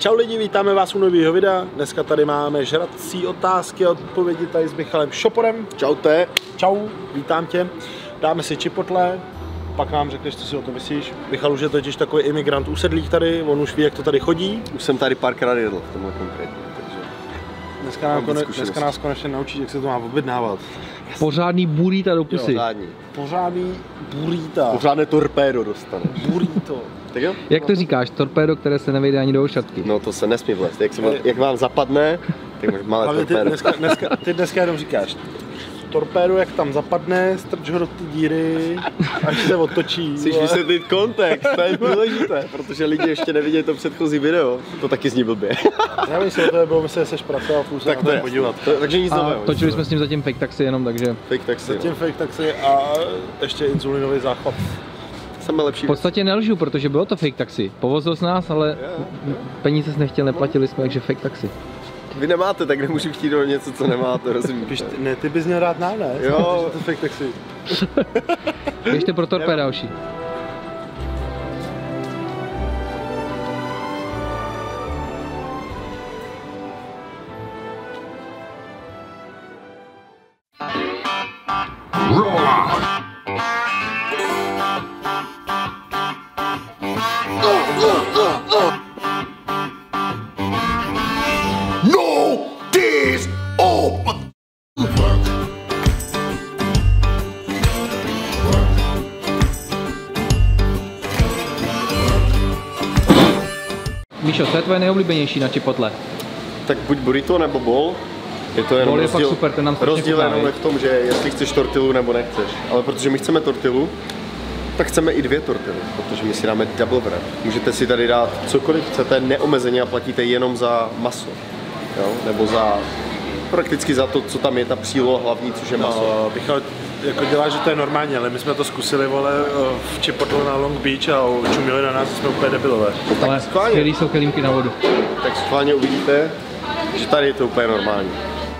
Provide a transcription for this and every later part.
Čau lidi, vítáme vás u nového videa. Dneska tady máme žrací otázky a odpovědi tady s Michalem Šoporem. Čaute. Čau, vítám tě. Dáme si chipotle, pak nám řekneš, co si o to myslíš. Michal už je totiž takový imigrant usedlík tady, on už ví, jak to tady chodí. Už jsem tady párkrát jedl v tomhle konkrétně, takže... Dneska nás konečně naučí, jak se to má objednávat. Pořádný burrito do pusy. Pořádný burrito. Pořádné torpédo dostaneš. Burrito. Tak jo? Jak to říkáš? Torpédo, které se nevejde ani do šatky. No to se nesmí vlézt. Jak vám zapadne, tak máš malé torpédo. Ty dneska jenom říkáš. Torpédo, jak tam zapadne, strč ho do té díry, až se otočí. Musíš vysvětlit kontext, to je důležité, protože lidi ještě nevidějí to předchozí video. To taky zní blbě. Já myslím, že to bylo, myslím, že jsi pracoval, půl se na to podívat. Takže nic nového. Točili jsme s ním zatím fake taxi jenom, takže... Fake taxi. Zatím fake taxi a ještě inzulinový záchvat. Samé lepší. V podstatě nelžu, protože bylo to fake taxi. Povozil s nás, ale peníze jsme nechtěli, neplatili jsme, takže fake taxi. Vy nemáte, tak nemůžu chtít do něco, co nemáte, rozumíš? Ne, ty bys měl rád nám, ne? Jo. To fake taxi. Běžte pro torpéda, oši. Míšo, co je tvoje nejoblíbenější na chipotle? Tak buď burrito nebo bol. Je to jenom Bol je fakt super, ten nám strašně rozdíl chutná, jenom v tom, že jestli chceš tortilu nebo nechceš. Ale protože my chceme tortilu, tak chceme i 2 tortily, protože my si dáme double wrap. Můžete si tady dát cokoliv chcete neomezeně a platíte jenom za maso. Jo? Nebo za prakticky za to, co tam je ta příloha hlavní, což je maso. No, Michal jako dělá, že to je normální, ale my jsme to zkusili, vole, v Chipotle na Long Beach a čumili na nás, jsme úplně debilové. Ale skvělý jsou kelímky na vodu. Tak schválně uvidíte, že tady je to úplně normální.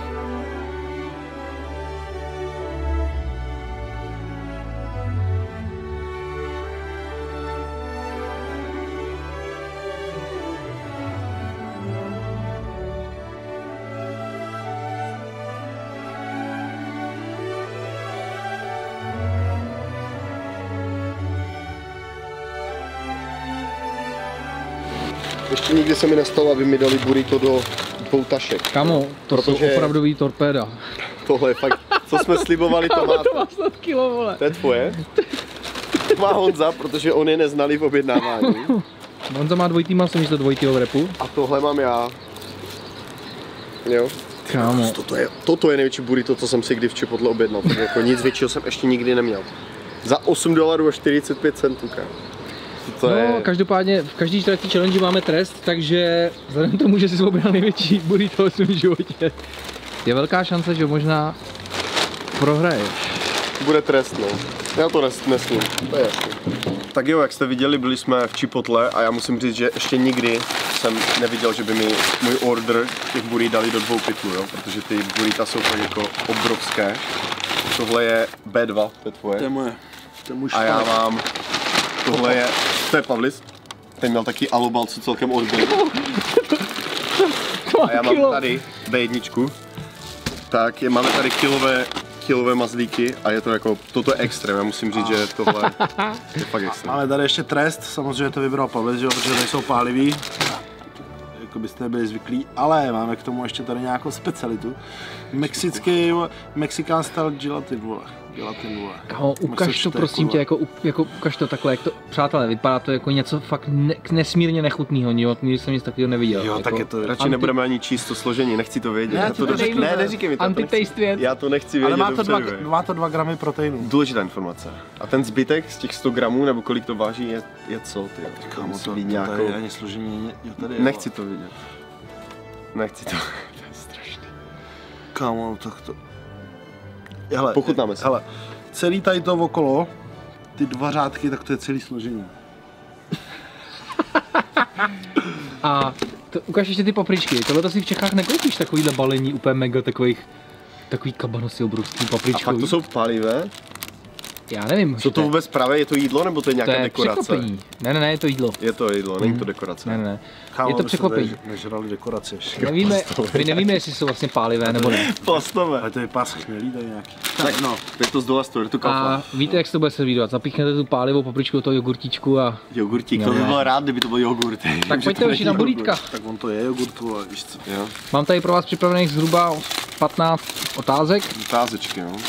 Ještě nikdy se mi nestalo, aby mi dali burrito do 2 tašek. Kamo, to jsou opravdový torpéda. Tohle je fakt, co jsme slibovali, to má. To má snad kilo, vole. To je tvoje. To má Honza, protože on je neznalý v objednávání. Honza má dvojitý maso místo dvojitýho wrapu. A tohle mám já. Jo. Kámo. Toto je největší burrito, co jsem si kdy v Chipotle objednal. Tak jako nic většího jsem ještě nikdy neměl. Za $8 a 45 centů, kámo. Každopádně v každý čtvrtý challenge máme trest, takže vzhledem k tomu, že jsi objednal největší burrito v svém životě, je velká šance, že možná prohraješ. Bude trest, no. Já to nesmím, to je jasný. Tak jo, jak jste viděli, byli jsme v Chipotle a já musím říct, že ještě nikdy jsem neviděl, že by mi můj order těch burrit dali do 2 pytlů, jo? Protože ty burrita jsou tak jako obrovské. Tohle je B2, to je tvoje. To je moje. To je můj a já mám, tohle je, to je Pavlis. Ten měl taky alobal, co celkem odbyl. A já mám tady B1. Tak máme tady kilové mazlíky a je to jako, toto je extrém, já musím říct, že tohle je fakt extrém. Máme tady ještě trest, samozřejmě to vybral Pavlis, protože nejsou pálivý. Jako byste nebyli zvyklí, ale máme k tomu ještě tady nějakou specialitu. Mexikán style gelatin, vole. Kámo, ukaž to prosím tě, jako ukaž to takhle, jak to, přátelé, vypadá to jako něco fakt nesmírně nechutného, nikdy jsem nic takového neviděl. Jo, jako, tak je to radši nebudeme ani číst to složení, nechci to vědět. Ne, neříkej mi to. Anti-taste věc. Já to nechci vědět. Ale má to 2 gramy proteinu. Důležitá informace. A ten zbytek z těch 100 gramů, nebo kolik to váží, je co, ty? Kámo, to tady ani složení, tady je. Nechci to vidět. Nechci to, to je strašný. Kámo, tak to... Pochutnáme se. Hele, celý tady to okolo, ty 2 řádky, tak to je celý složení. A ukáž ještě ty papričky, tohle si v Čechách nekoupíš takovýhle balení úplně mega takový kabanosy obrovský papričkový. A fakt to jsou palivé? Já nevím. Co to vůbec pravé? Je to jídlo nebo to je nějaká to je dekorace? Překvapení. Ne, je to jídlo. Je to jídlo, není to dekorace. Ne. Kámo, Je to my jsme překvapení. tady nežrali dekorace ještě. My nevíme, jestli jsou vlastně pálivé nebo ne. Plastové. Ale to je pás chmělý tady nějaký. Tak no, je to z dola je to kafa. A víte, jak se to bude servírovat? Zapíchnete tu pálivou papričku do toho jogurtíčku a... Jogurtík, Jo, to by jo. byl rád, kdyby to byl jogurt. Tak pojďte už na bulítka. Tak on to je jogurt, vole, víš co? Jo, Mám tady pro vás připravených zhruba 15 otázek. otázečky, jo.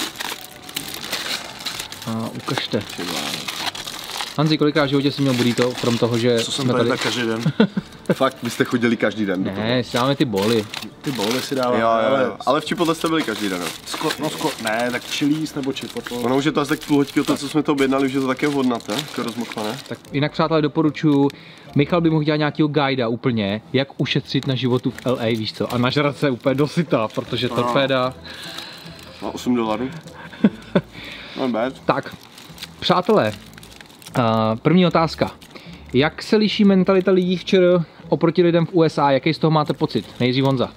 A ukažte. Hanzi, kolikrát v životě jsi měl burrito, krom toho, že Co jsem jsme tady tak každý den. Fakt, vy jste chodili každý den do toho. Ne, si dáme ty boly. Ty bowly si dávám, Jo. Ale v Chipotle jste byli každý den, jo. ne, tak chilies nebo chipotle. Ono už je to asi tak půl hoďky o to, co jsme to objednali, už je to také hodnaté, jako rozmokvané. Tak jinak, přátelé, doporučuji, Michal by mohl dělat nějakého guida úplně, jak ušetřit na životu v LA, víš co, a nažrat se úplně dosyta, protože torpéda... No, $8. Not bad. Tak, přátelé, první otázka. Jak se liší mentalita lidí v ČR oproti lidem v USA? Jaký z toho máte pocit? Nejdřív Honza.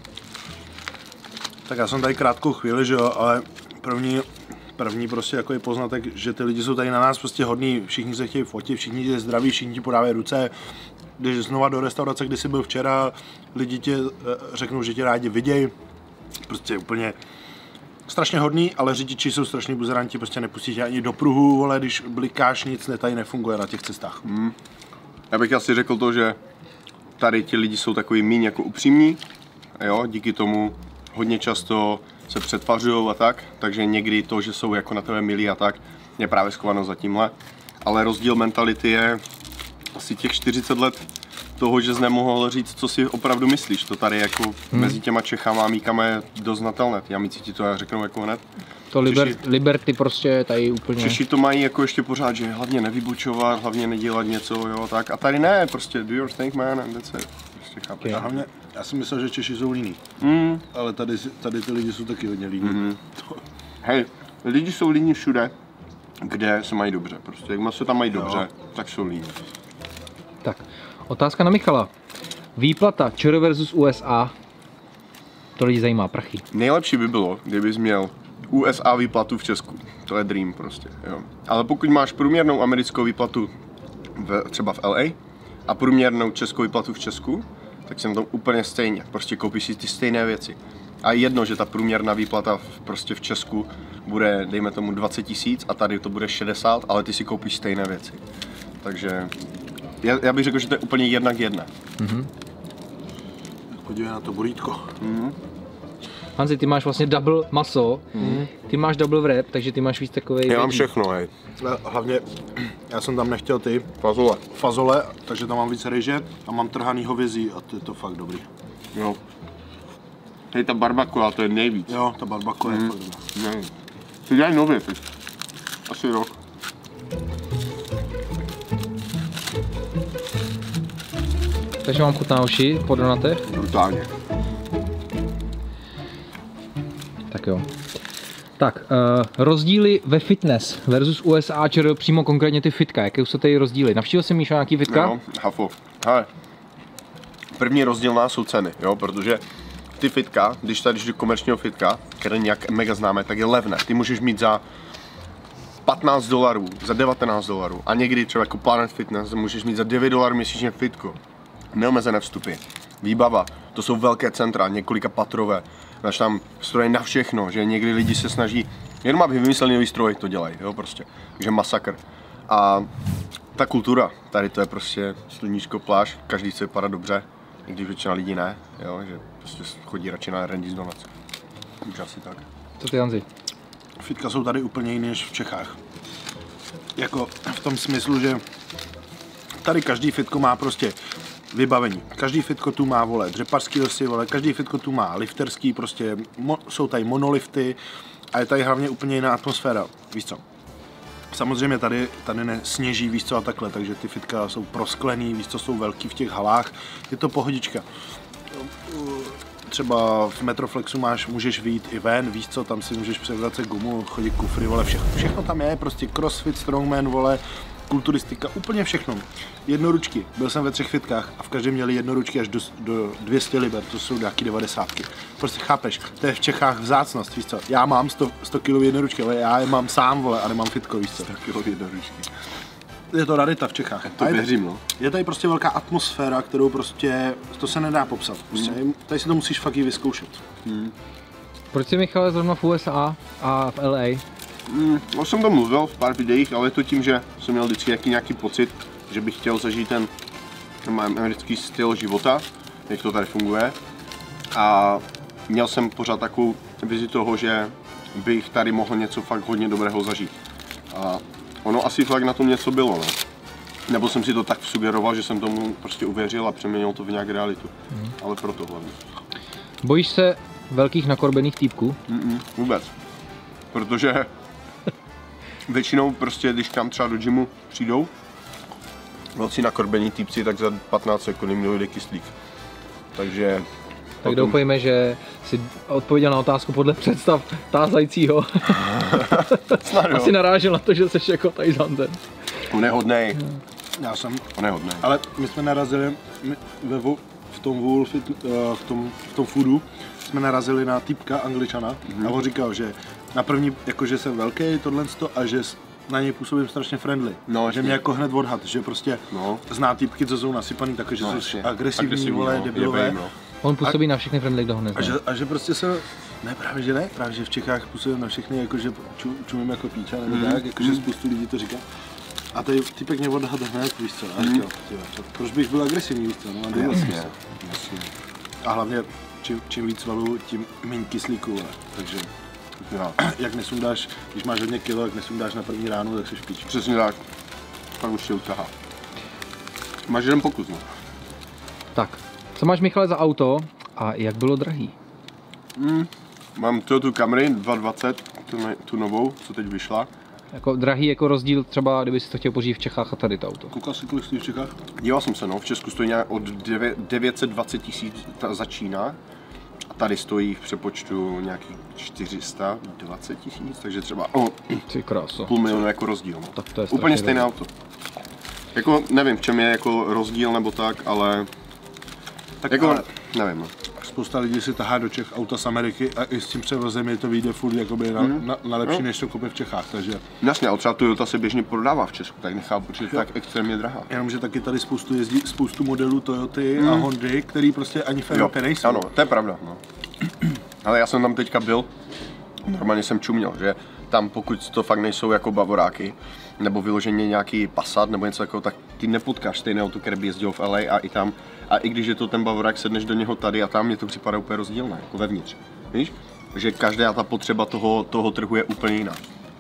Tak já jsem tady krátkou chvíli, že jo, ale první prostě jako je poznatek, že ty lidi jsou tady na nás prostě hodní, všichni se chtějí fotit, všichni tě zdraví, všichni ti podávají ruce. Když znova do restaurace, kde jsi byl včera, lidi ti řeknou, že tě rádi vidějí. Prostě úplně strašně hodný, ale řidiči jsou strašní buzeranti, prostě nepustí tě ani do pruhu, vole, když blikáš, nic tady nefunguje na těch cestách. Já bych asi řekl to, že tady ti lidi jsou takový míň jako upřímní, jo, díky tomu hodně často se přetvařují a tak, takže někdy to, že jsou jako na tebe milí a tak, je právě schováno za tímhle. Ale rozdíl mentality je asi těch 40 let toho, že jsi nemohl říct, co si opravdu myslíš. To tady jako mezi těma Čechama a Míkama je dost znatelné. Ty Amici ti to řeknou jako hned. To Liberty prostě tady úplně... Češi to mají jako ještě pořád, že hlavně nevybučovat, hlavně nedělat něco, jo, tak. A tady ne, prostě do your thing, man, and that's it. Prostě chápeš. A hlavně, já jsem myslel, že Češi jsou líní, ale tady ty lidi jsou taky hodně líní. Hej, lidi jsou líní všude, kde se mají dobře. Prostě jak se tam mají dobře, tak jsou líní. Tak, otázka na Michala. Výplata ČR versus USA. To lidi zajímá, prachy. Nejlepší by bylo, kdybys měl USA výplatu v Česku. To je dream prostě, jo. Ale pokud máš průměrnou americkou výplatu třeba v LA a průměrnou českou výplatu v Česku, tak jsem tam úplně stejně. Prostě koupíš si ty stejné věci. A jedno, že ta průměrná výplata prostě v Česku bude, dejme tomu, 20 000 a tady to bude 60, ale ty si koupíš stejné věci. Takže já bych řekl, že to je úplně jednak jedné. Podívej na to burítko. Hanzi, ty máš vlastně double maso, ty máš double wrap, takže ty máš víc takovej... Já mám všechno, hej. Hlavně, já jsem tam nechtěl ty Fazole. takže tam mám víc ryže a mám trhaný hovězí a to je to fakt dobrý. Jo. Hej, ta barbacoa, to je nejvíc. Jo, ta barbacoa je fakt dobrá. Ty dělají nově teď. Asi rok. Takže mám chutná uši po donatech. Brutálně. Tak jo. Tak, rozdíly ve fitness versus USA a ČR, přímo konkrétně ty fitka, jaké jsou tady rozdíly? Navštívil jsem Míša nějaký fitka? Jo, hafo. Hele, první rozdílná jsou ceny, jo, protože ty fitka, když tady jdeš do komerčního fitka, které nějak mega známe, tak je levné. Ty můžeš mít za $15, za $19 a někdy třeba jako Planet Fitness můžeš mít za $9 měsíčně fitko. Neomezené vstupy, výbava, to jsou velké centra, několika patrové, máš tam stroje na všechno, že někdy lidi se snaží, jenom aby vymysleli nový stroj, to dělají, jo, prostě, takže masakr. A ta kultura, tady to je prostě sluníčko, pláž, každý chce vypadat dobře, i když většina lidí ne, jo, že prostě chodí radši na Randy's Donuts. Už asi tak. Co ty, Hanzi? Fitka jsou tady úplně jiné než v Čechách. Jako v tom smyslu, že tady každý fitko má prostě vybavení. Každý fitko tu má, vole, dřepařský osy, vole, každý fitko tu má lifterský, prostě jsou tady monolifty a je tady hlavně úplně jiná atmosféra, víš co. Samozřejmě tady nesněží, víš co, a takhle, takže ty fitka jsou prosklený, víš co, jsou velký v těch halách, je to pohodička. Třeba v Metroflexu můžeš vyjít i ven, víš co, tam si můžeš převracet gumu, chodit kufry, vole, všechno tam je, prostě crossfit, strongman, vole, kulturistika, úplně všechno. Jednoručky, byl jsem ve 3 fitkách a v každém měli jednoručky až do 200 liber, to jsou nějaký 90. Prostě chápeš, to je v Čechách vzácnost, víš co, já mám 100 kg jednoručky, ale já je mám sám, vole, a nemám fitko, víš co. 100 kg jednoručky. Je to rarita v Čechách. To věřím, no. Je tady prostě velká atmosféra, kterou prostě, to se nedá popsat. Prostě, tady si to musíš fakt i vyzkoušet. Proč jsi, Michale, zrovna v USA a v LA? Už jsem to mluvil v pár videích, ale je to tím, že jsem měl vždycky nějaký pocit, že bych chtěl zažít ten americký styl života, jak to tady funguje. A měl jsem pořád takovou vizi toho, že bych tady mohl něco fakt hodně dobrého zažít. A ono asi fakt na tom něco bylo, no. Nebo jsem si to tak sugeroval, že jsem tomu prostě uvěřil a přeměnil to v nějak realitu. Ale proto hlavně. Bojíš se velkých nakorbených týpků? Vůbec. Protože většinou prostě, když tam třeba do gymu přijdou velcí nakorbení týpci, tak za 15 sekund jim dojde kyslík. Takže... Tak doufejme, že jsi odpověděl na otázku podle představ tázajícího. Asi narážel na to, že jsi jako Tajzancem. On je hodnej. Já jsem. On je hodnej. Ale my jsme narazili v tom foodu, jsme narazili na týpka Angličana a on říkal, že na první, jakože jsem velký, tohleto a že na něj působím strašně friendly. No, že mě jako hned odhad, že prostě zná týpky, co jsou nasypaný, takže jsou agresivní, vole, debilové. On působí na všechny friendly, kdo ho nezná. A že prostě se, právě že v Čechách působím na všechny, jakože čumím jako píča, nebo tak, jakože spoustu lidí to říká. A tady týpek mě odhadl hned, víš co, a říkal, proč bych byl agresivní, víš co, no a jasně. A hlavně, čím víc svalů, tím méně kyslíku, takže jak nesundáš, když máš hodně kilo, jak nesundáš na první ránu, tak se špíč. Přesně tak, pak už tě utahá. Máš jeden pokus, no. Tak, co máš, Michale, za auto a jak bylo drahý? Mám Toyota Camry 220, tu novou, co teď vyšla. Jako drahý jako rozdíl třeba, kdyby si to chtěl pořídit v Čechách a tady to auto. Koukal jsi, kolik stojí v Čechách? Díval jsem se, no, v Česku stojí nějak od 920 000 začíná. A tady stojí v přepočtu nějakých 420 000, takže třeba Ty kráso. půl milionu jako rozdíl. No. Tak to je úplně stejné auto. Jako nevím, v čem je jako rozdíl nebo tak, ale tak jako ale nevím. No. Spousta lidí si tahá do Čech auta z Ameriky a i s tím převozem je to vyjde furt jakoby na lepší, než to koupí v Čechách, takže... Jasně, ale třeba Toyota se běžně prodává v Česku, tak nechápu, protože je tak extrémně drahá. Jenomže taky tady spoustu modelů Toyoty a Hondy, který prostě ani v Evropě nejsou. Ano, to je pravda, no. Ale já jsem tam teďka byl, normálně jsem čuměl, že tam pokud to fakt nejsou jako bavoráky, nebo vyloženě nějaký Passat nebo něco takového, tak ty nepotkáš stejné auto, které by jezdilo v LA a i tam. A i když je to ten bavorák, sedneš do něho tady a tam, mně to připadá úplně rozdílné, jako vevnitř. Víš? Že každá ta potřeba toho trhu je úplně jiná.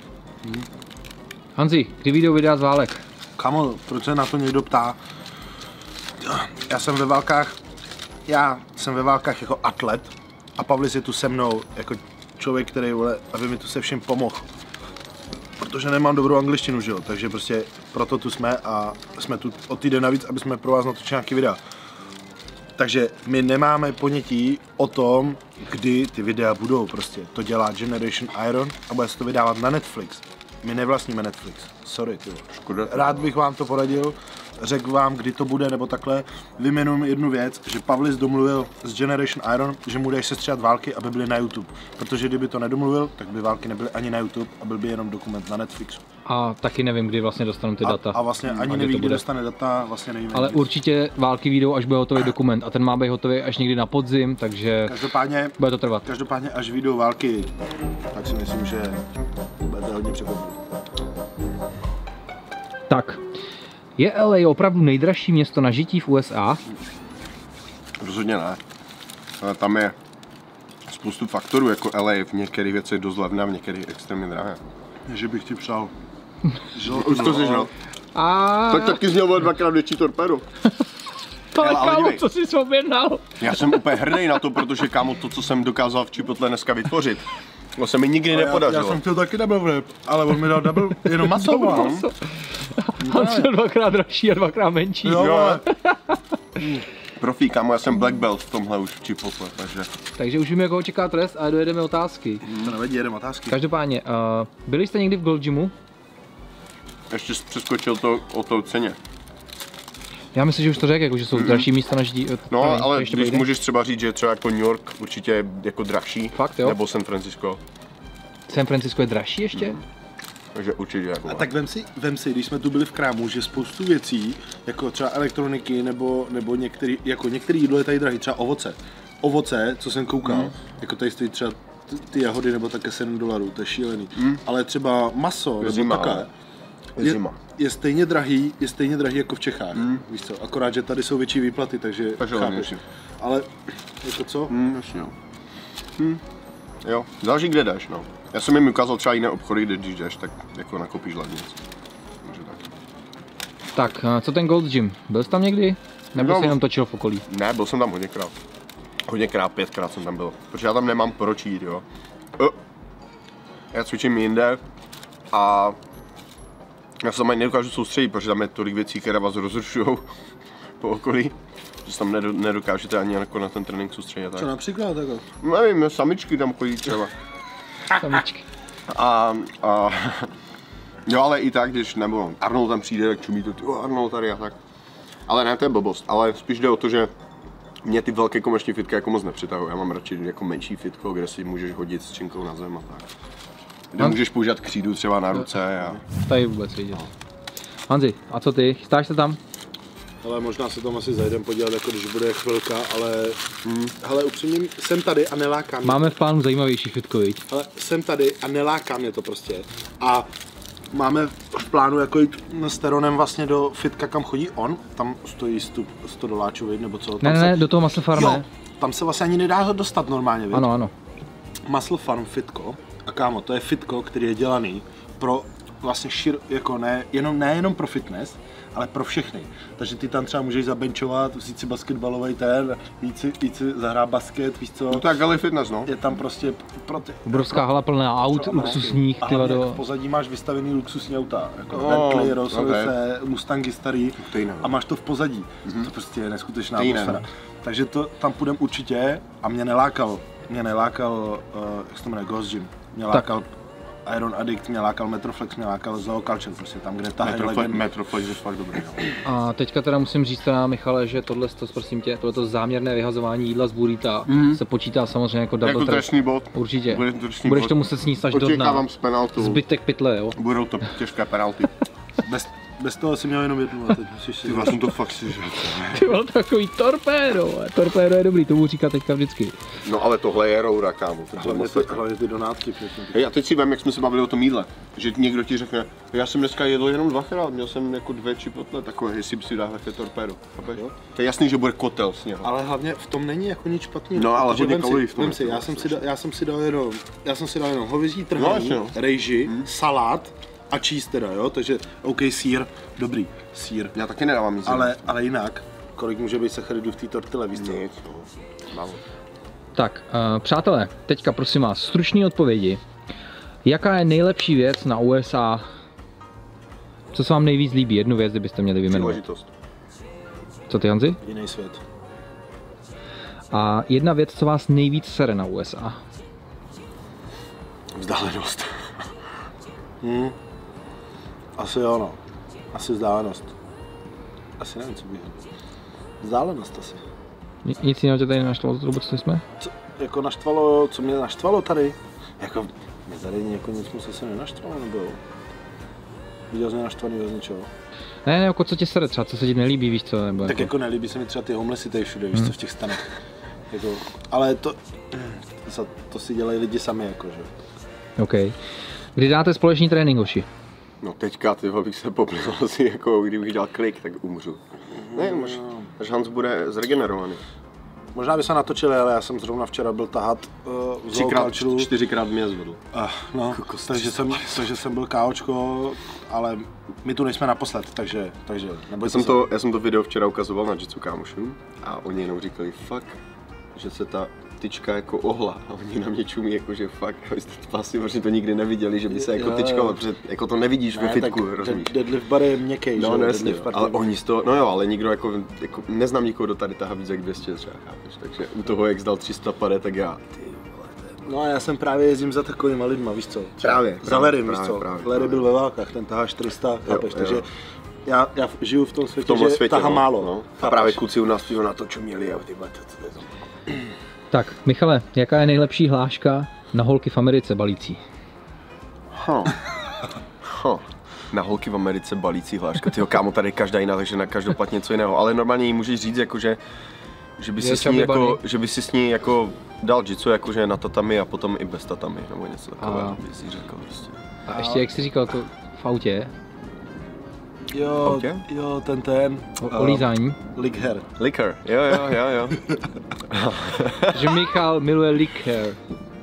Hanzi, kdy vyjdou videa z válek? Kamo, proč se na to někdo ptá? Já jsem ve válkách jako atlet a Pavlis je tu se mnou jako člověk, který, vole, aby mi tu se všem pomohl. Protože nemám dobrou angličtinu, že jo, takže prostě proto tu jsme a jsme tu o týden navíc, aby jsme pro vás natočili nějaký videa. Takže my nemáme ponětí o tom, kdy ty videa budou prostě. To dělá Generation Iron a bude se to vydávat na Netflix. My nevlastníme Netflix, sorry, ty. Škoda. Rád bych vám to poradil, řekl vám, kdy to bude nebo takhle. Vyjmenuji jednu věc, že Pavlis domluvil s Generation Iron, že mu dají sestříhat války, aby byly na YouTube. Protože kdyby to nedomluvil, tak by války nebyly ani na YouTube a byl by jenom dokument na Netflixu. A taky nevím, kdy vlastně dostanu ty data. A vlastně ani neví, kdy dostane data, vlastně nevíme. Ale určitě války vyjdou, až bude hotový dokument a ten má být hotový až někdy na podzim, takže bude to trvat. Každopádně až vyjdou války, tak si myslím, že budete hodně překvapení. Tak, je LA opravdu nejdražší město na žití v USA? Rozhodně ne. Ale tam je spoustu faktorů, jako LA v některých věcech dost levná, v některých extrémně drahé. Že bych ti přál. Už to sežral. Tak taky z něho bylo 2x větší torpedo. Ale kámo, co jsi objednal? Já jsem úplně hrdý na to, protože kámo, to, co jsem dokázal v Chipotle dneska vytvořit, to se mi nikdy nepodařilo. Já jsem chtěl taky double wrap, ale on mi dal double jenom maso. On chtěl 2x dražší a 2x menší. Jo. Profí, kámo, já jsem black belt v tomhle už v Chipotle, takže... Takže už víme, koho čeká trest a dojedeme otázky. To nevadí, jedeme otázky. Každopádně, byli jste někdy v Gold Gymu? ještě přeskočil to o tou ceně. Já myslím, že už to řekl, jako, že jsou dražší místa než No, ale když můžeš třeba říct, že třeba jako New York určitě je jako dražší. Fakt, jo? Nebo San Francisco. San Francisco je dražší ještě? Takže určitě jako. A tak vem si, když jsme tu byli v krámu, že spoustu věcí, jako třeba elektroniky nebo některé jídlo je tady drahý, třeba ovoce. Ovoce, co jsem koukal, jako tady stojí třeba ty jahody nebo také $7, to je šílený. Ale třeba maso nebo takhle, je stejně drahý jako v Čechách, víš co, akorát, že tady jsou větší výplaty, takže chápeš. Ale jako co? Jasně, jo. Jo, záleží kde jdeš, no. Já jsem jim ukázal třeba jiné obchody, kde když jdeš, tak jako nakopíš levnic. Tak, co ten Gold's Gym? Byl jsi tam někdy? Nebo jsi jenom točil v okolí? Ne, byl jsem tam hodněkrát. Hodněkrát, 5krát jsem tam byl. Protože já tam nemám proč jít, jo. Já cvičím jinde a já se tam ani nedokážu soustředit, protože tam je tolik věcí, které vás rozrušujou po okolí. Že tam nedokážete ani jako na ten trénink soustředit. Tak. Co například takhle? Nevím, samičky tam chodí třeba. Samičky. A jo, ale i tak, když nebo Arnold tam přijde, tak čumí to, Arnold tady a tak. Ale ne, to je blbost, ale spíš jde o to, že mě ty velké komerční fitka jako moc nepřitahují. Já mám radši jako menší fitko, kde si můžeš hodit s činkou na zem a tak. Kde můžeš používat křídu třeba na ruce a... Tady vůbec vidět. Hanzi, a co ty? Chystáš se tam? Ale možná se tam asi zajdem podívat, jako když bude chvilka, ale hele, upřímně jsem tady a neláká mě. Máme v plánu zajímavější fitko, viď? Ale jsem tady a neláká mě to prostě. A máme v plánu jako jít s Teronem vlastně do fitka, kam chodí on. Tam stojí $100, viď, nebo co? Ne, do toho Muscle Farm, ne? Tam se vlastně ani nedá dostat normálně, viď? Ano. Muscle Farm fitko. A kámo, to je fitko, který je dělaný pro vlastně jako nejenom pro fitness, ale pro všechny. Takže ty tam třeba můžeš zabenčovat, vzít si basketbalový jít si zahrát basket, víš co? No tak ale fitness, no. Je tam prostě pro ty... Obrovská hala plná aut, luxusních, ty vado. V pozadí máš vystavený luxusní auta, jako Bentley, Rolls Royce, Mustangy starý a máš to v pozadí. To prostě je neskutečná atmosféra. Takže to tam půjdem určitě a mě nelákal, jak se to jmenuje, Ghost Gym. Mě lákal Iron Addict, mě lákal Metroflex, mě lákal Zoo Culture, prostě tam, kde ta Metroflex je fakt dobrý, no. A teďka teda musím říct teda, Michale, že tohleto záměrné vyhazování jídla z burrita se počítá samozřejmě jako double jako trestný bod. Určitě. Budeš to muset sníst až do dna. Očekávám z penaltu. Zbytek pytle, jo. Budou to těžké penalty. Bez toho si měl jenom jednu a teď musíš si... Ty vlastně to fakt si žil. Ty byl takový torpédo. Torpédo je dobrý, to budu říkat teďka vždycky. No ale tohle je roura, kámo. Hlavně ty donátky. Hej, a teď si vem, jak jsme se bavili o tom jídle. Že někdo ti řekne, já jsem dneska jedl jenom 2krát, měl jsem jako 2 chipotle, takové, jestli si dá také torpédo. To je jasný, že bude kotel s něho. Ale hlavně v tom není jako nic špatného. No ale hodně kalorií v tom. Já jsem si dal jenom hovězí trhaný, rejži, salát a cheese teda, jo, takže OK, sýr, dobrý, sýr. Já taky nedávám nic. Ale jinak, kolik může být sacharidů v té tortile, víš co? Nic, no. Tak, přátelé, teďka prosím vás, stručné odpovědi. Jaká je nejlepší věc na USA? Co se vám nejvíc líbí? Jednu věc, kdybyste měli vyjmenovat. Příležitost. Co ty, Hanzi? Jiný svět. A jedna věc, co vás nejvíc sere na USA? Vzdálenost. Asi jo, no. Asi vzdálenost. Asi nevím, co bych. Vzdálenost asi. Nic jiného tě tady naštvalo, co jsme? Co mě naštvalo tady? Jako, mě tady jako nic moc asi nenaštvalo, nebo viděl jsi mě naštvaný z něčeho? Ne, jako co tě sere třeba, co se ti nelíbí, víš co? Nebo tak jako nelíbí se mi třeba ty homelessy tady všude, víš co, v těch stanech. Jako, ale to si dělají lidi sami, jakože. OK. Kdy dáte společný trénink, hoši? No teďka, bych se poplil asi, jako kdybych dělal klik, tak umřu. Ne, až Hans bude zregenerovaný. Možná by se natočili, ale já jsem zrovna včera byl tahat v Zoo Culture. 4krát mě zvedl. No, takže jsem byl KOčko, ale my tu nejsme naposled, takže já jsem to video včera ukazoval na Jitsu kámošům a oni jenom říkali fakt, že se ta tyčka jako ohla a oni na mě čumí jako, že fakt, vlastně protože to nikdy neviděli, že by se jako tyčkala, protože jako to nevidíš ve fitku, rozumíš? Deadlift bar je měkkej, no, že? Jasně, ale oni z toho, no jo, ale nikdo jako neznám nikoho, kdo tady tahá víc jak 200 třeba, chápeš, takže u toho, jak zdal 300 pade, tak já, ty vole, to je No a já jsem právě jezdím za takovýma lidma, víš co? Právě. Za Larrym, víš co? Právě. Larry byl ve válkách, ten tahá 400, chápeš, takže já žiju v tom světě, že že tahá málo. No. A právě kluci u nás na to čuměli a tyhle, to. Tak, Michale, jaká je nejlepší hláška na holky v Americe balící? Na holky v Americe balící hláška. Tyjo, kámo, tady každá jiná, takže na každopad něco jiného. Ale normálně jí můžeš říct, jakože že by si s ní jako dal jitsu jakože na tatami a potom i bez tatami, nebo něco takového, by si řekl prostě. A ještě jak jsi říkal to v autě? Jo, ten. Olízání. Liquor, jo. Že Michal miluje liquor.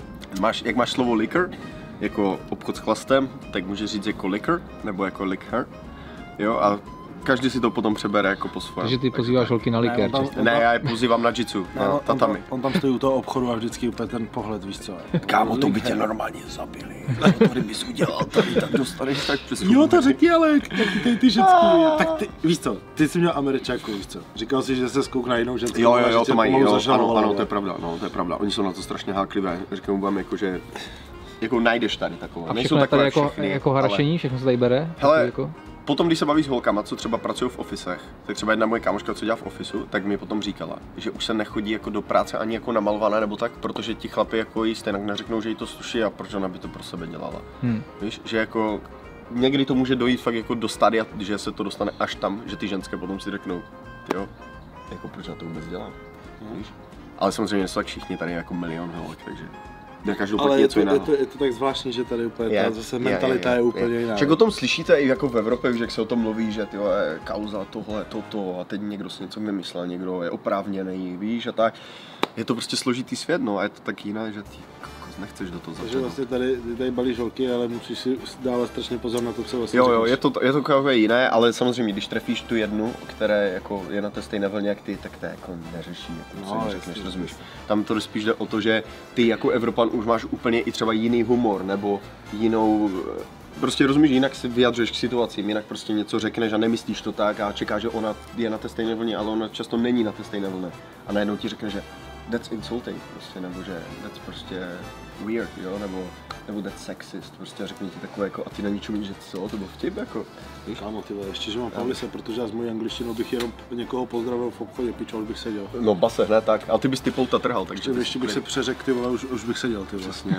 Jak máš slovo liquor, jako obchod s chlastem, tak můžeš říct jako liquor, nebo jako liquor, jo, a každý si to potom přebere jako po svém. Takže ty pozýváš holky na likér? Ne, já je pozývám na jitsu, na tatami. On tam stojí u toho obchodu a vždycky úplně ten pohled, víš co? Kámo, to by tě normálně zabili. Tady bys udělal, tady tak dostaneš tak přes. Jo, to řekni, ale jaký ty ženský. Tak ty, víš co, ty jsi měl Američáku, víš co? Říkal jsi, že se skouk na jinou ženskou. Jo, to mají, ano, to je pravda, oni jsou na to strašně háklivé. Říkám vám jako, že jako najdeš tady takové. A všechno tady jako harašení, všechno se tady bere? Hele, jako? Potom, když se bavíš s holkama, co třeba pracují v ofisech, tak třeba jedna moje kámoška, co dělá v ofisu, tak mi potom říkala, že už se nechodí jako do práce ani jako namalované nebo tak, protože ti chlapi jako jí stejně neřeknou, že jí to sluší a proč ona by to pro sebe dělala. Víš, že jako někdy to může dojít fakt jako do stadia, že se to dostane až tam, že ty ženské potom si řeknou, jo, jako proč na to vůbec dělám, víš? Ale samozřejmě jsou tak všichni tady jako milion holek, takže ale je to tak zvláštní, že tady úplně ta zase mentalita je úplně jiná. Však o tom slyšíte i jako v Evropě, že jak se o tom mluví, že tyjo, je kauza tohle, toto a teď někdo si něco vymyslel, někdo je oprávněný, víš a tak. Je to prostě složitý svět, no a je to tak jiné, že ty nechceš do toho začít. Takže vlastně tady balíš holky, ale musíš si dávat strašně pozor na to, co vlastně Jo, je to takové jiné, ale samozřejmě, když trefíš tu jednu, která jako je na té stejné vlně jak ty, tak to jako neřeší, jako co řekneš, rozumíš. Tam to spíš jde o to, že ty jako Evropan už máš úplně i třeba jiný humor, nebo jinou, prostě rozumíš, jinak si vyjadřuješ k situacím, jinak prostě něco řekneš a nemyslíš to tak a čekáš, že ona je na té stejné vlně, ale ona často není na té stejné vlně. A najednou ti řekne, že that's insulting, prostě, nebo že that's prostě weird, jo, nebo that's sexist, prostě řekne ti takové jako a ty na ničem, že co, to byl vtip, jako, víš? Kámo, ty ještě, že mám Pavlise, protože já z mojí angličtinou bych jenom někoho pozdravil v obchodě, pičol bych seděl. No base, hned tak, a ty bys ty pouta trhal, takže... Ještě bych se přeřekl, ty vole, už bych seděl, ty vlastně.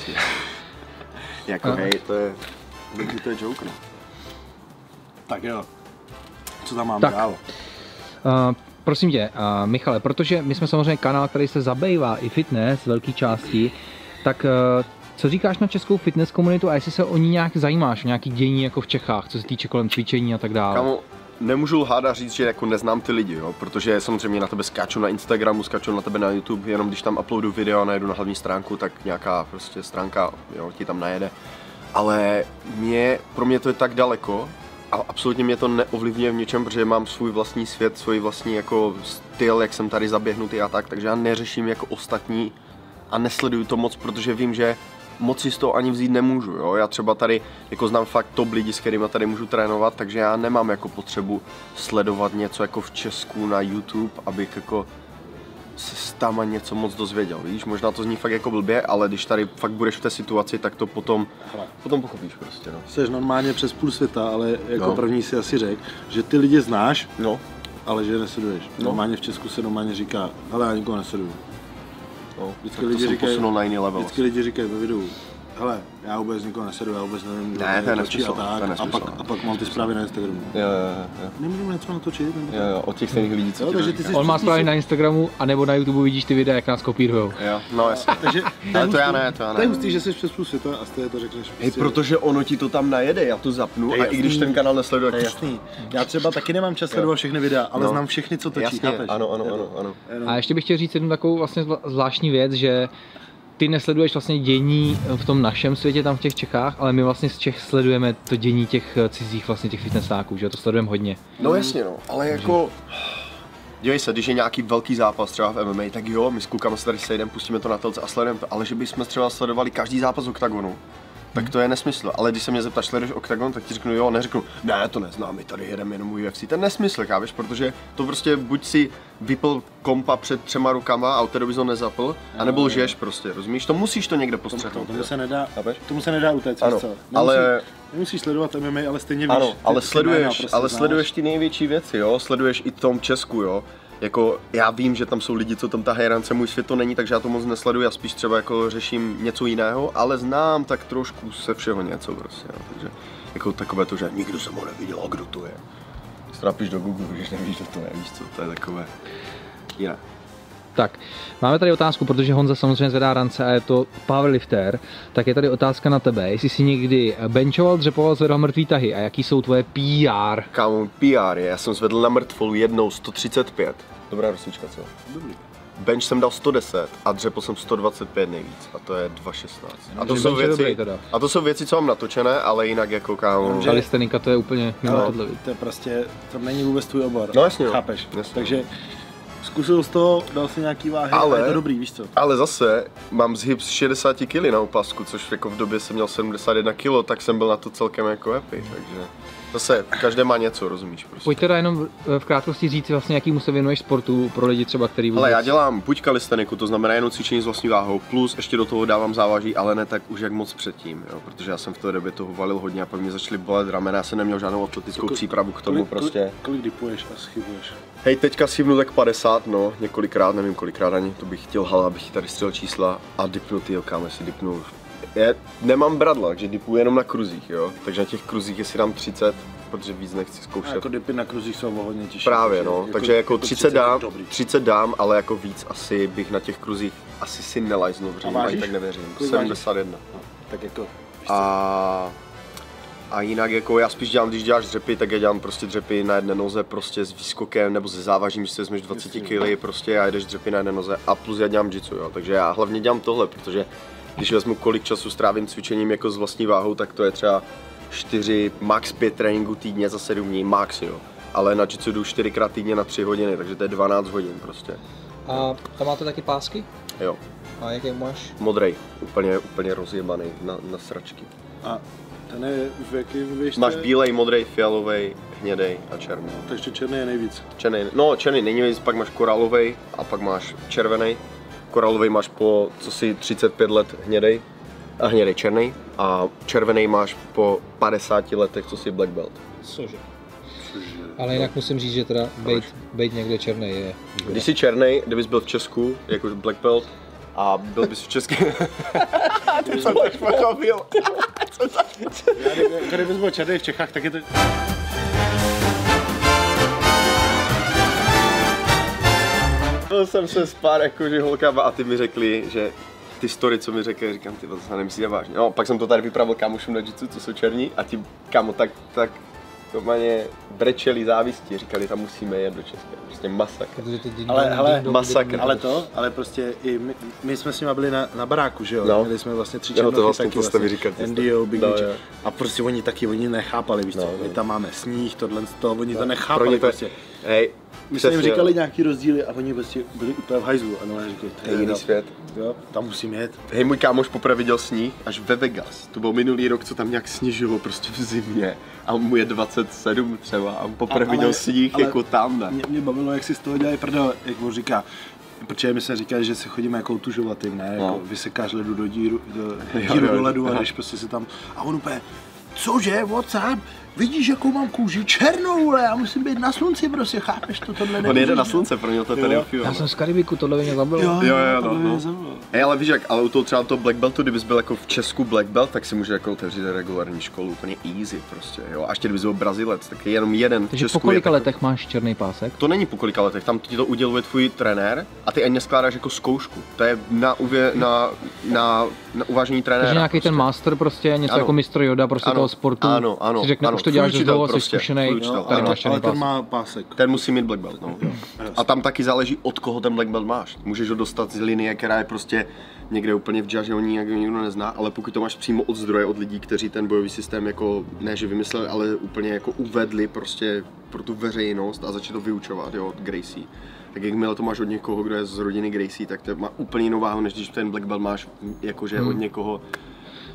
Jako hej, to je joke, no. Tak jo, co tam mám dál? Prosím tě, Michale, protože my jsme samozřejmě kanál, který se zabývá i fitness z velké části, tak co říkáš na českou fitness komunitu a jestli se o ní nějak zajímáš, o nějaký dění jako v Čechách, co se týče kolem cvičení a tak dále? Kámo, nemůžu lhát a říct, že jako neznám ty lidi, jo? Protože samozřejmě na tebe skáču na Instagramu, skáču na tebe na YouTube, jenom když tam uploadu video a najdu na hlavní stránku, tak nějaká prostě stránka, jo, ti tam najede. Ale pro mě to je tak daleko, a absolutně mě to neovlivňuje v ničem, protože mám svůj vlastní svět, svůj vlastní jako styl, jak jsem tady zaběhnutý a tak, takže já neřeším jako ostatní a nesleduju to moc, protože vím, že moc si z toho ani vzít nemůžu, jo. Já třeba tady jako znám fakt top lidi, s kterými tady můžu trénovat, takže já nemám jako potřebu sledovat něco jako v Česku na YouTube, abych jako se tam něco moc dozvěděl, víš, možná to zní fakt jako blbě, ale když tady fakt budeš v té situaci, tak to potom pochopíš prostě, no. Jsi normálně přes půl světa, ale jako první si asi řekl, že ty lidi znáš, ale že je nesleduješ. Normálně v Česku se normálně říká, hele, já nikoho nesleduju. Vždycky lidi říkají ve videu, hele, já vůbec nikoho nesleduju, já vůbec nevím, ne, to je nesmysl, a pak mám ty zprávy na Instagramu. Jo. Nemůžeme něco natočit. Jo, od těch stejných lidí, co on má zprávy na Instagramu, anebo na YouTube vidíš ty videa, jak nás kopírujou. Jo, no jasně. Ale to já ne. To je hustý, že jsi přes půl světa a stejně to řekneš. Hej, protože ono ti to tam najede, já to zapnu a i když ten kanál nesleduje, tak jasný. Já třeba taky nemám čas sledovat všechny videa, ale znám všechny, co točí. Ano. A ještě bych chtěl říct jednu takovou vlastně zvláštní věc, že ty nesleduješ vlastně dění v tom našem světě, tam v těch Čechách, ale my vlastně z Čech sledujeme to dění těch cizích vlastně těch fitnessáků, že to sledujeme hodně. No jasně no, ale jako... Dívej se, když je nějaký velký zápas třeba v MMA, tak jo, my s klukama se tady sejdeme, pustíme to na telce a sledujeme to, ale že bychom třeba sledovali každý zápas v oktagonu, tak to je nesmysl. Ale když se mě zeptáš, sleduješ Octagon, tak ti řeknu jo, neřeknu, ne, to neznám, my tady jedeme jenom UFC. To je nesmysl, chápeš, protože to prostě buď si vypl kompa před 3 rukama a od té doby ho nezapl, anebo lžeš prostě, rozumíš? To musíš to někde postřehnout. Tomu se nedá utéct, ano, co? ale nemusíš sledovat MMA, ale stejně víš. Ano, ale sleduješ ty největší věci, jo? Sleduješ i v tom Česku, jo? Jako já vím, že tam jsou lidi, co tam tahají rance, můj svět to není, takže já to moc nesleduji, já spíš třeba jako řeším něco jiného, ale znám tak trošku se všeho něco prostě, jo? Takže jako takové to, že nikdo se mu neviděl, kdo to je. Strapíš do Google, když nevíš, kdo to je, víš co, to je takové jiné. Tak, máme tady otázku, protože Honza samozřejmě zvedá rance a je to powerlifter, tak je tady otázka na tebe, jestli jsi někdy benchoval, dřepoval, zvedal mrtvý tahy a jaký jsou tvoje PR? Kámo, PR je, já jsem zvedl na mrtvolu jednou 135. Dobrá rozsvička, co? Dobrý. Bench jsem dal 110 a dřepl jsem 125 nejvíc a to je 2,16. A to jsou věci, co mám natočené, ale jinak jako kámo. Kalistenika to je úplně mimo tohle. To je prostě, tam není vůbec tvůj obor. No jasně, chápeš? Jasně. Takže zkusil jsi to, dal si nějaký váhy a je to dobrý, víš co? Ale zase mám zhyb z 60 kg na opasku, což jako v době jsem měl 71 kg, tak jsem byl na to celkem jako happy, takže zase každé má něco, rozumíš prostě. Pojď teda jenom v krátkosti říct vlastně, jakýmu se věnuješ sportu pro lidi třeba, který vůbec... Ale já dělám buď kalisteniku, to znamená jenom cvičení s vlastní váhou, plus ještě do toho dávám závaží, ale ne tak už jak moc předtím, jo, protože já jsem v té době toho valil hodně a pak mě začaly bolet ramena, já jsem neměl žádnou atletickou přípravu k tomu prostě. Kolik dipuješ a schybuješ? Hej, teďka schybnu tak 50, no, několikrát, nevím kolikrát ani, to bych chtěl hala, abych tady střel čísla a dipnu ty kámo, jestli dipnu. Já nemám bradla, takže dipuju jenom na kruzích, jo, takže na těch kruzích jestli dám 30, protože víc nechci zkoušet. A jako dipy na kruzích jsou hodně těžší. Právě no, takže jako 30 dám, ale jako víc asi bych na těch kruzích asi si nelajznul, protože ani tak nevěřím. 71. No, tak jako, a jinak jako já spíš dělám, když děláš dřepy, tak já dělám prostě dřepy na jedné noze prostě s výskokem nebo se závažím, že se vezmeš 20 kg prostě a jedeš dřepy na jedné noze a plus já dělám jitsu, jo, takže já hlavně dělám tohle, protože když vezmu kolik času strávím cvičením jako s vlastní váhou, tak to je třeba 4, max 5 tréninků týdně za 7 dní, max jo. Ale na jitsu jdu 4krát týdně na 3 hodiny, takže to je 12 hodin prostě. A tam máte taky pásky? Jo. A jaký máš? Modrej, úplně rozjebaný na sračky. A ten je v jakým výšce? Máš bílej, modrej, fialovej, hnědej a černý. Takže černý je nejvíc. Černý není víc, pak máš koralovej a pak máš červený. Koralovej máš po co si 35 let hnědej a hnědej černý a červený máš po 50 letech, co si black belt. Cože? Ale jinak musím říct, že teda bejt někde černý je. Když jsi černý, kdybys byl v Česku, jako black belt, a byl bys v České... Ty jsem tak pochopil. Kdybys byl černý v Čechách, tak je to... Byl jsem se s pár jakože holkama a ty mi řekli, že ty story, co mi řekli, říkám, ty to nemyslíte vážně. No, pak jsem to tady vypravil kámošům na jitsu, co jsou černí a ti kámo tak to mě brečeli závisti, říkali, tam musíme jet do České, prostě masakr. Ale prostě i my jsme s nimi byli na baráku, že jo, no. Měli jsme vlastně 3 černochy vlastně, taky, to jste mi říkali, NDO, Big Mitch, a prostě oni nechápali, víš co, my tam máme sníh, tohle, oni to nechápali prostě. Hej, my jsme jim říkali nějaký rozdíly a oni prostě byli úplně v hajzlu a no, říkali, to je jiný svět. Jo, tam musím jet. Hej, můj kámoš poprvé viděl sníh až ve Vegas. To byl minulý rok, co tam nějak sněžilo prostě v zimě. A mu je 27 třeba a on poprvé viděl sníh jako tam, ne? Mě bavilo, jak si z toho dělají prdel, jak on říká. Protože my se říkali, že se chodíme jako tužovatým, ne? Jako vysekáš ledu do díru do ledu a jdeš prostě si tam. A on úplně, cože, WhatsApp? Vidíš, jakou mám kůži černou, ale já musím být na slunci, prostě, chápeš to, tohle nemůžeš. On jede na slunce, pro něj to tady ofio. Já jsem z Karibiku, tohle mě zabilo. Jo, no. Hej, ale víš jak, ale u toho třeba toho black beltu, kdybys byl jako v Česku black belt, tak si může jako otevřít regulární školu, úplně easy prostě, jo. A ještě kdybys byl Brazilec, tak je jenom jeden v Takže Česku. po kolika letech máš černý pásek? To není po kolika letech, tam ti to uděluje tvůj trenér a ty ani neskládáš jako zkoušku. To je na uvážení trenéra. Takže nějaký prostě. Ten master prostě, něco jako mistr Yoda prostě toho sportu. Ano. Si řekne, už to děláš dost dlouho, jsi zkušenej, tady máš černý ale ten má pásek. Ten musí mít black belt, no. A tam taky záleží, od koho ten black belt máš. Můžeš ho dostat z linie, která je prostě někde úplně v džaře, on nikdo nezná, ale pokud to máš přímo od zdroje, od lidí, kteří ten bojový systém jako, ne že vymysleli, ale úplně jako uvedli prostě pro tu veřejnost a začali to vyučovat, jo, od Gracie. Tak jakmile to máš od někoho, kdo je z rodiny Gracie, tak to má úplně jinou váhu, než když ten black belt máš jakože od někoho,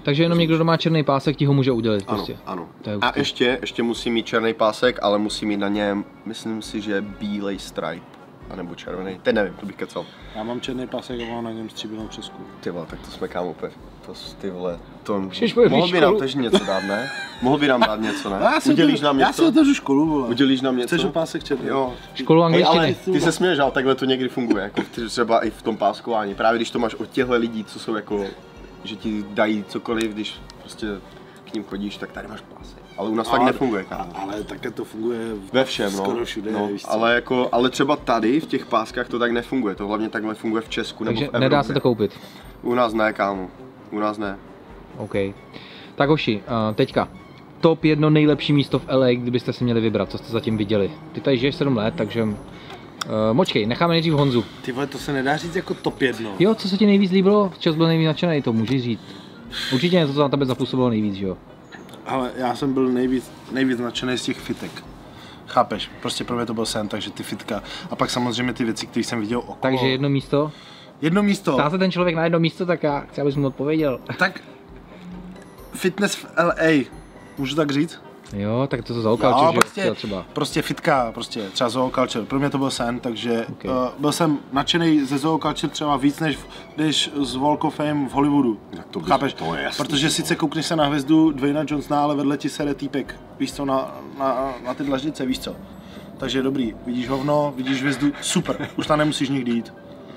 Takže jenom někdo, kdo má černý pásek, ti ho může udělit Ano, prostě. ano. To je A hustý. ještě musí mít černý pásek, ale musí mít na něm, myslím si, že bílej stripe. A nebo červený, teď nevím, to bych kecal. Já mám černý pásek a mám na něm stříbrnou přesku. Ty vole, tak to jsme kámo úplně. Ty vole, to... Můžeš pojít Mohl by školu. nám tež něco dát, ne? Mohl by nám dát něco, ne? Já si Udělíš nám Já si něco? otevřu školu, vole. Udělíš nám něco? Chceš pásek černý? Jo. Školu Hej, ale angličtiny. ty se směješ, ale takhle to někdy funguje, jako třeba i v tom páskování. Právě když to máš od těchto lidí, co jsou jako, že ti dají cokoliv, když prostě k ním chodíš, tak tady máš pásek. Ale u nás fakt nefunguje, kámo. Ale také to funguje Ve všem, no. skoro všude, no, víš co. ale třeba tady v těch páskách to tak nefunguje. To hlavně takhle funguje v Česku nebo v Takže Evropě. nedá se to koupit. U nás ne, kámo. U nás ne. OK. Tak hoši, teďka. Top 1 nejlepší místo v LA, kdybyste si měli vybrat, co jste zatím viděli. Ty tady žiješ 7 let, takže... Močkej, necháme nejdřív Honzu. Ty vole, to se nedá říct jako top 1. Jo, co se ti nejvíc líbilo? Čas byl nejvíc nadšený, to můžeš říct. Určitě něco, co na tebe zapůsobilo nejvíc, že jo? Ale já jsem byl nejvíc nadšený z těch fitek. Chápeš? Prostě pro mě to byl sen, takže ty fitka. A pak samozřejmě ty věci, které jsem viděl okolo. Takže jedno místo. Jedno místo. Ptá se ten člověk na jedno místo, tak já chci, abys mu odpověděl. Tak fitness v LA. Můžu tak říct? Jo, tak to Zoo Culture, že prostě, jo, třeba. prostě fitka, prostě třeba Zoo Culture. Pro mě to byl sen, takže Okay. byl jsem nadšený ze Zoo Culture třeba víc než když z Walk of Fame v Hollywoodu. to bys- Chápeš? to je jasný, Protože sice koukneš se na hvězdu Dwayna Johnsona, ale vedle ti sere týpek. Víš co, na ty dlaždice, víš co. Takže dobrý, vidíš hovno, vidíš hvězdu, super, už tam nemusíš nikdy jít.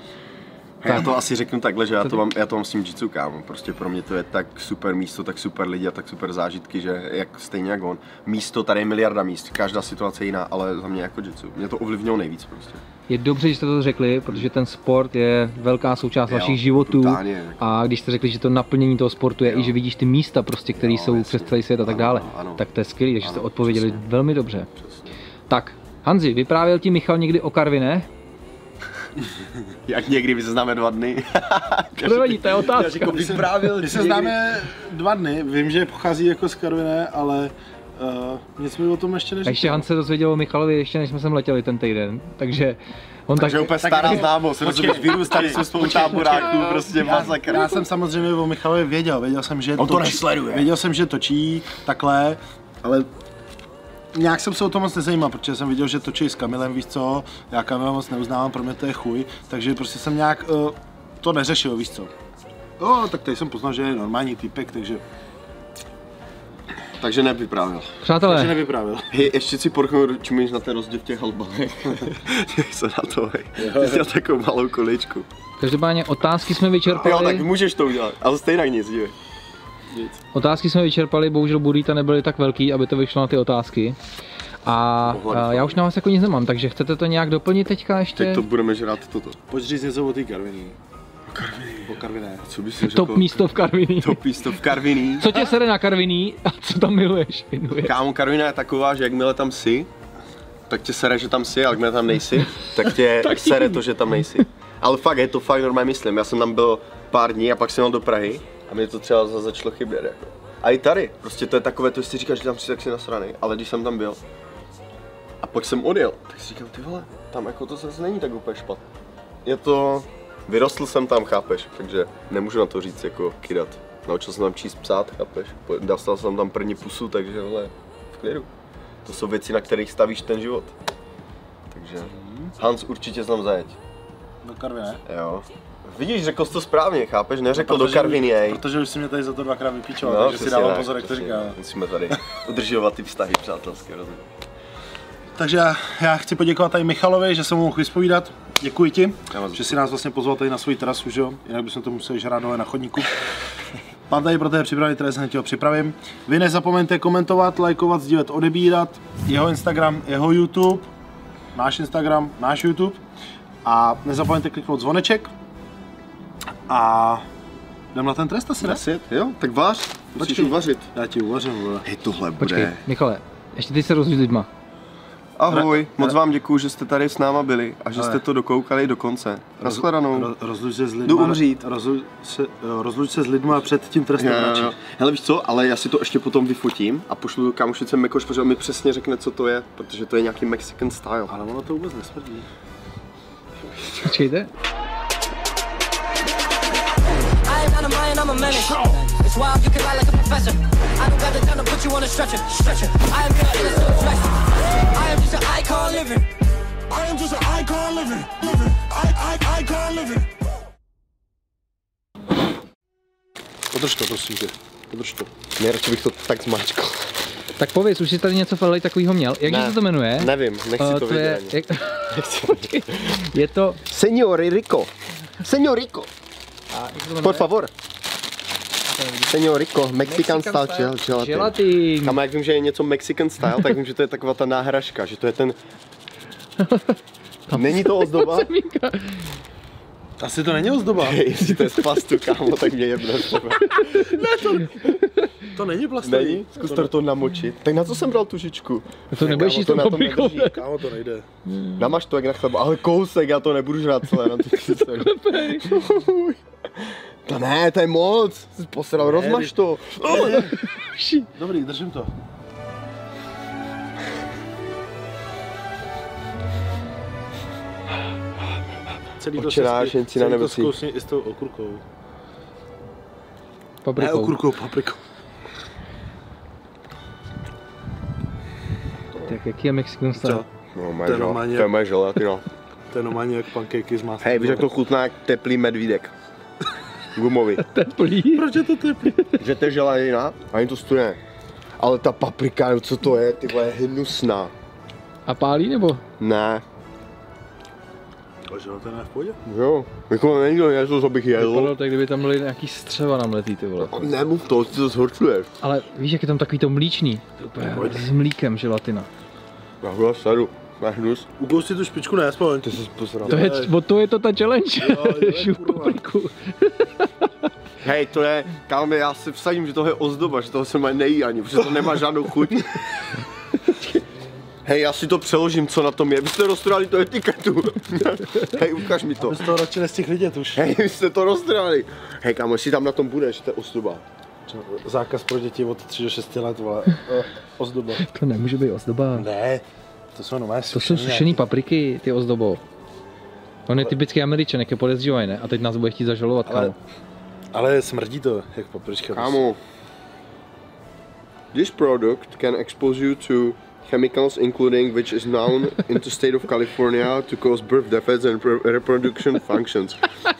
Já to asi řeknu takhle, že já to mám s tím jitsu, kámo. Prostě pro mě to je tak super místo, tak super lidi a tak super zážitky, že stejně jak on. Místo, tady je miliarda míst, každá situace je jiná, ale za mě jako jitsu. Mě to ovlivnilo nejvíc prostě. Je dobře, že jste to řekli, protože ten sport je velká součást Jo, vašich životů. totálně. A když jste řekli, že to naplnění toho sportu je Jo. i že vidíš ty místa, prostě, které Jo, jsou jasně. přes celý svět a tak Ano, dále, ano. tak to je skvělé, takže jste Ano, odpověděli přesně. velmi dobře. Přesně. Tak, Hanzi, vyprávěl ti Michal někdy o Karviné? Jak někdy, my se známe 2 dny. Nevadí, to je otázka. My se známe 2 dny, vím, že pochází jako z Karviné, ale nic mi o tom ještě A neříkal. ještě Hans se dozvěděl o Michalovi, ještě než jsme sem letěli ten týden, takže on Takže tak... úplně stará známost, rozumíš, vyrůstali jsme spolu táboráků, prostě masakr. Já jsem samozřejmě o Michalovi věděl jsem, že On to nesleduje. Věděl jsem, že točí takhle, ale nějak jsem se o to moc nezajímal, protože jsem viděl, že točí s Kamilem, víš co, já Kamila moc neuznávám, pro mě to je chuj, takže prostě jsem nějak to neřešil, víš co. No, tak tady jsem poznal, že je normální týpek, Takže nevyprávěl. takže Přátelé, nevyprávěl. Hej, ještě si porchnu, čumíš na ten rozdíl v těch halbách. Dívej se na to, hej. Ty jsi měl takovou malou količku. každopádně otázky jsme Jo, tak vyčerpali. můžeš to udělat, ale stejně nic, dívej. Otázky jsme vyčerpali, bohužel burrita nebyly tak velký, aby to vyšlo na ty otázky. A já už na vás jako nic nemám, takže chcete to nějak doplnit teďka ještě? Teď to budeme žrát toto. Pojď říct něco o té Karviní. O Karviné. Co bys si Top místo v Karviní. Top místo v Karviní. Co tě sere na Karviní a co tam miluješ? Kámo, Karviná je taková, že jakmile tam jsi, tak tě sere, že tam jsi, ale jakmile tam nejsi, tak tě sere to, že tam nejsi. Ale fakt, je to fakt normálně myslím. Já jsem tam byl pár dní a pak jsem jel do Prahy a mě to třeba začalo chybět. Jako. A i tady, prostě to je takové, to si říkáš, že tam jsi tak si nasranej, ale když jsem tam byl a pak jsem odjel, tak si říkám, ty vole, tam jako to zase není tak úplně špatné. Je to, vyrostl jsem tam, chápeš, takže nemůžu na to říct jako kidat. Naučil jsem tam číst, psát, chápeš, dostal jsem tam první pusu, takže hele, v klidu. To jsou věci, na kterých stavíš ten život. Takže Hans určitě znám zajeď. Do Karviné? Jo. Vidíš, řekl jsi to správně, chápeš? Neřekl do Karviny, ej. Protože už si mě tady za to 2krát vypíčoval, No, takže si přesně dávám tak, pozor, jak to přesně. říká. Musíme tady udržovat ty vztahy přátelské, rozumím. Takže já chci poděkovat tady Michalovi, že jsem mu mohl vyspovídat. Děkuji ti, že si nás vlastně pozval tady na svou terasu, že jo? Jinak bychom to museli žrát dole na chodníku. Mám tady pro tebe připravený trest, hned ho připravím. Vy nezapomeňte komentovat, lajkovat, sdílet, odebírat. Jeho Instagram, jeho YouTube, náš Instagram, náš YouTube. A nezapomeňte kliknout zvoneček. A jdem na ten trest asi, ne? Jo, tak vař, musíš Počkej. uvařit. Já ti uvařím, vole. Hej, tohle Počkej, bude. Michale, ještě ty se rozvíj s lidma. Ahoj, moc vám děkuju, že jste tady s náma byli a že Ale- jste to dokoukali do konce. Nashledanou. Rozluč se s lidma. Jdu umřít. Rozluč se s lidma před tím trestem radši. Hele, víš co, ale já si to ještě potom vyfotím a pošlu do kámošice Mekoš, protože on mi přesně řekne, co to je, protože to je nějaký Mexican style. Ale ono to vůbec nesmrdí. Počkejte. I am not a mind and I'm a menace. It's wild, you can lie like a professor. I don't got the time to put you on a stretcher. I am your innocent flesh. I am just an icon living. I am just an icon living. Icon living. Podrž to, prosím tě. Podrž to. Nejradši bych to tak zmáčkal. Tak pověz, už jsi tady něco v LA takového měl. Jak se to jmenuje? Nevím, nechci to vědět ani. Je to... Señor Rico. Señor Rico. Por favor. Señor Rico, Mexican style gelatin. Gelatin. Kam jak vím, že je něco Mexican style, tak vím, že to je taková ta náhražka, že to je ten... Není to ozdoba? Asi to není ozdoba. Jestli to je z plastu, kámo, tak mě jebne. To není plastový. Není? Zkus to namočit. Tak na co jsem bral tužičku? To nebudeš jíst to paprikou. Kámo, to nejde. Namaž to jak na chleba, ale kousek, já to nebudu žrát celé na ty To ne, to je moc. Jsi posral, rozmaž to. Dobrý, držím to. Celý to Odčerášenci na nebesích. zkousni i s tou okurkou. Paprikou. Ne okurkou, paprikou. Tak jaký je Mexican style? No, To je normálně- to je moje želatina. To je normálně jak pankejky z másla. Hej, víš, jak to chutná jak teplý medvídek. Gumový. Teplý. Proč je to teplý? Že to je želatina a ani to studené. Ale ta paprika, co to je, ty vole, je hnusná. A pálí nebo? Ne, A želatina je v pohodě? jo, jako není to něco, co bych Vypadalo jedl. tak, kdyby tam byly nějaký střeva namletý, ty vole. Nemluv to, ty to zhorčuješ. Ale víš, jak je tam takový to mlíčný? S mlíkem želatina. Já ho sedu, máš hnus. Ukous si tu špičku ne, aspoň. Ty jsi posral. To je to ta challenge. jo, Šup kurva. papriku. Hej, to je, kámo, já si vsadím, že tohle je ozdoba, že toho se má nejí ani, protože to nemá žádnou chuť. Hej, já si to přeložím, co na tom je. Vy jste roztrhali tu etiketu. Hej, ukaž mi to. Bez toho radši nestihl vidět už. Hej, vy jste to roztrhali. Hej, kámo, jestli tam na tom bude, že to je ozdoba. Zákaz pro děti od 3 do 6 let, vole. Ozdoba. To nemůže být ozdoba. Ne, to jsou normálně To jsou sušený papriky, ty ozdobo. On je typický Američan, jak je podezřívají, ne? A teď nás bude chtít zažalovat, kámo. Ale smrdí to, jak paprička. Kámo, this product can expose you to chemicals including which is known in the state of California to cause birth defects and reproduction functions.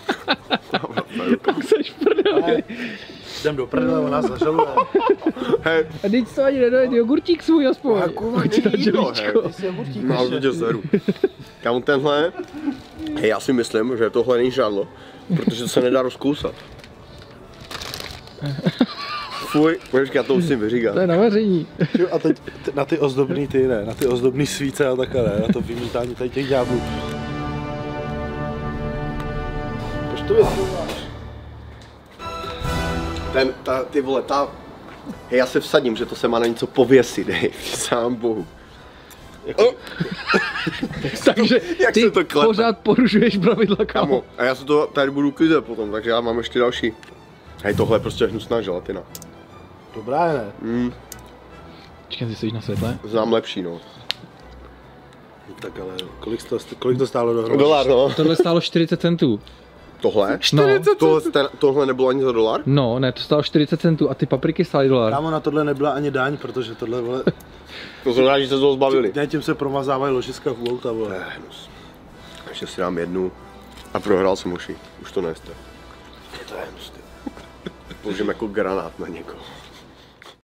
Seš prdeli. Jdem do prdele, ona zažaluje. Hej, A teď to ani nedojde, jogurtík svůj aspoň. Hoď na jídlo, hej. želíčko. Málo to tě seru. Kámo, tenhle, hej, já si myslím, že tohle není žádlo, protože to se nedá rozkousat. Fuj, počkej, já to musím vyříkat. To je na vaření. Jo, a teď na ty ozdobný ty ne, na ty ozdobný svíce a takhle ne, na to vymítání tady těch ďáblů. Proč to vyzkoumáš? Ty vole, hej, já se vsadím, že to se má na něco pověsit, hej, sám bohu. Takže Jak ty se to klepe? pořád porušuješ pravidla, kámo. Kámo, a já se to tady budu klidit potom, takže já mám ještě další. Hej, tohle je prostě hnusná želatina. Dobrá je ne? Počkej, ty jsi na světle? Znám lepší, no. Tak ale kolik to stálo dohromady? Dolar, no. Tohle stálo 40 centů. Tohle? No. Tohle nebylo ani za dolar? No, ne, to stálo 40 centů a ty papriky stály $1. Kámo, na tohle nebyla ani daň, protože tohle, vole, To znamená, že se toho zbavili. ne, tím se promazávají ložiska v auta, vole. Hnus. Ještě si dám jednu a prohrál jsem uši. Už to nejste. To je hnus, ty. Použijem jako granát na někoho.